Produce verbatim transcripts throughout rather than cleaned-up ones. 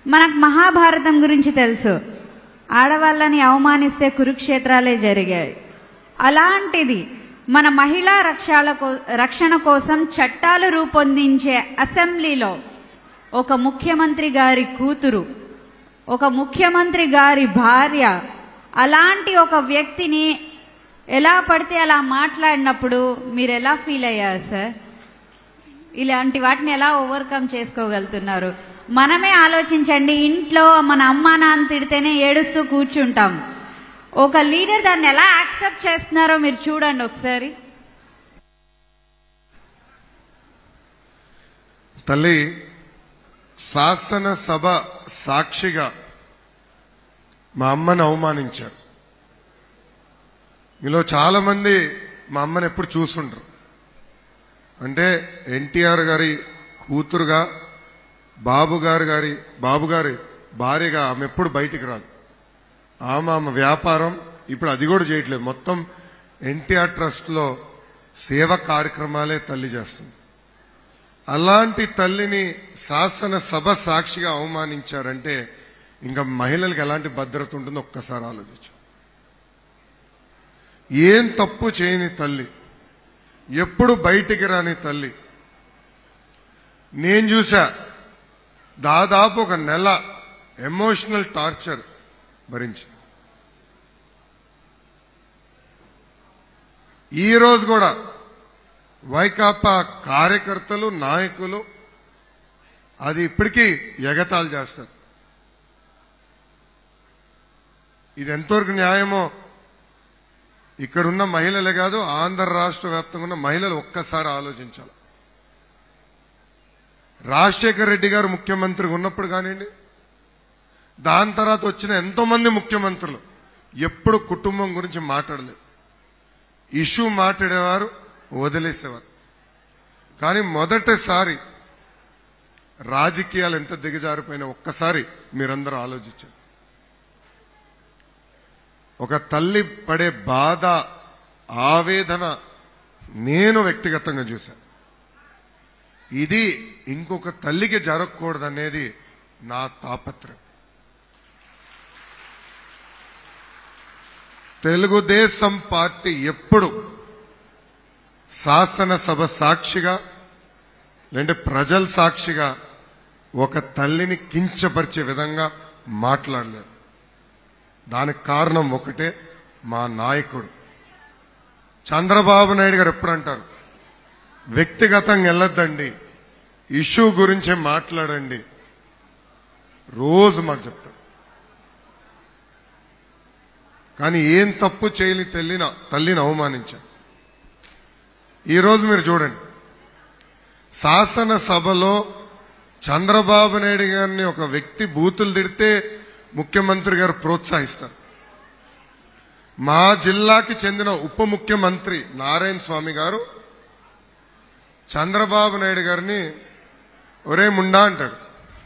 మనకు మహాభారతం గురించి తెలుసు. ఆడవాళ్ళని అవమానిస్తే కురుక్షేత్రాలే జరిగాయి. అలాంటిది మన మహిళా రక్షణ రక్షణ కోసం చట్టాలు రూపొందించే అసెంబ్లీలో ఒక ముఖ్యమంత్రి గారి కూతురు, ఒక ముఖ్యమంత్రి గారి భార్య అలాంటి ఒక వ్యక్తిని ఎలా పడితే అలా మాట్లాడినప్పుడు మీరు ఎలా ఫీల్ అయ్యారు సార్? ఇలాంటి వాటిని ఎలా ఓవర్కమ్ చేసుకోగలుగుతున్నారు? మనమే ఆలోచించండి. ఇంట్లో మన అమ్మా నాన్న తిడితేనే ఏడుస్తూ కూర్చుంటాం. ఒక లీడర్ దాన్ని ఎలా యాక్సెప్ట్ చేస్తున్నారో మీరు చూడండి ఒకసారి. తల్లి, శాసనసభ సాక్షిగా మా అమ్మని అవమానించారు. మీలో చాలా మంది మా అమ్మని ఎప్పుడు చూసుండ్రు. అంటే ఎన్టీఆర్ గారి కూతురుగా, బాబు గారు గారి బాబు గారి భార్యగా ఆమె ఎప్పుడు బయటికి రాదు. ఆమె ఆమె వ్యాపారం ఇప్పుడు అది కూడా చేయట్లేదు. మొత్తం ఎన్టీఆర్ ట్రస్ట్ లో సేవ కార్యక్రమాలే తల్లి చేస్తుంది. అలాంటి తల్లిని శాసనసభ సాక్షిగా అవమానించారంటే ఇంకా మహిళలకు ఎలాంటి భద్రత ఉంటుందో ఒక్కసారి ఆలోచించు. ఏం తప్పు చేయని తల్లి, ఎప్పుడు బయటికి రాని తల్లి. నేను చూసా దాదాపు ఒక నెల ఎమోషనల్ టార్చర్ భరించి. ఈ రోజు కూడా వైకాపా కార్యకర్తలు, నాయకులు అది ఇప్పటికీ ఎగతాళి చేస్తారు. ఇది ఎంతవరకు న్యాయమో ఇక్కడున్న మహిళలే కాదు, ఆంధ్ర రాష్ట్ర వ్యాప్తంగా ఉన్న మహిళలు ఒక్కసారి ఆలోచించాలి. రాజశేఖర్ రెడ్డి గారు ముఖ్యమంత్రిగా ఉన్నప్పుడు కానివ్వండి, దాని తర్వాత వచ్చిన ఎంతో మంది ముఖ్యమంత్రులు ఎప్పుడు కుటుంబం గురించి మాట్లాడలేదు. ఇష్యూ మాట్లాడేవారు, వదిలేసేవారు. కానీ మొదటిసారి రాజకీయాలు ఎంత దిగజారిపోయినా ఒక్కసారి మీరందరూ ఆలోచించారు. ఒక తల్లి పడే బాధ, ఆవేదన నేను వ్యక్తిగతంగా చూశాను. ఇది ఇంకొక తల్లికి జరగకూడదనేది నా తాపత్రయం. తెలుగుదేశం పార్టీ ఎప్పుడు శాసనసభ సాక్షిగా లేదంటే ప్రజల సాక్షిగా ఒక తల్లిని కించపరిచే విధంగా మాట్లాడలేదు. దానికి కారణం ఒకటే, మా నాయకుడు చంద్రబాబు నాయుడు గారు ఎప్పుడు అంటారు, వ్యక్తిగతంగా వెళ్ళొద్దండి, ఇష్యూ గురించే మాట్లాడండి. రోజు మాకు చెప్తారు. కానీ ఏం తప్పు చేయని తల్లిన తల్లిని అవమానించారు. ఈరోజు మీరు చూడండి, శాసనసభలో చంద్రబాబు నాయుడు గారిని ఒక వ్యక్తి బూతులు తిడితే ముఖ్యమంత్రి గారు ప్రోత్సహిస్తారు. మా జిల్లాకి చెందిన ఉప ముఖ్యమంత్రి నారాయణ స్వామి గారు చంద్రబాబు నాయుడు గారిని ఒరే ముండా అంటాడు.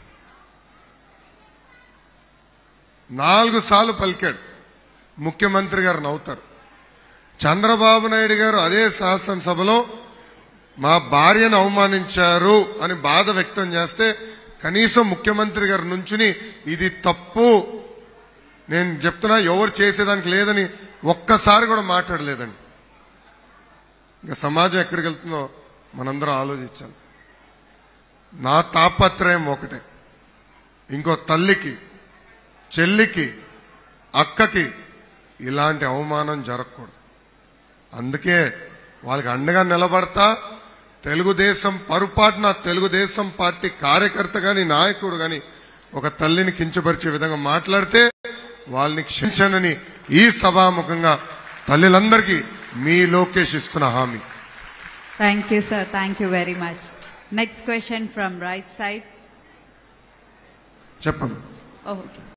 నాలుగు సార్లు పలికాడు. ముఖ్యమంత్రి గారు నవ్వుతారు. చంద్రబాబు నాయుడు గారు అదే శాసనసభలో మా భార్యను అవమానించారు అని బాధ వ్యక్తం చేస్తే కనీసం ముఖ్యమంత్రి గారి నుంచుని ఇది తప్పు, నేను చెప్తున్నా ఎవరు చేసేదానికి లేదని ఒక్కసారి కూడా మాట్లాడలేదండి. ఇంకా సమాజం ఎక్కడికి వెళ్తుందో మనందరం ఆలోచించాలి. నా తాపత్రయం ఒకటే, ఇంకో తల్లికి, చెల్లికి, అక్కకి ఇలాంటి అవమానం జరగకూడదు. అందుకే వాళ్ళకి అండగా నిలబడతా. తెలుగుదేశం పొరపాటున తెలుగుదేశం పార్టీ కార్యకర్త గాని, నాయకుడు గాని ఒక తల్లిని కించపరిచే విధంగా మాట్లాడితే వాళ్ళని క్షమించనని ఈ సభాముఖంగా తల్లిలందరికీ మీ లోకేష్ ఇస్తున్న హామీ. Thank you sir, thank you very much. Next question from right side. చెప్పండి.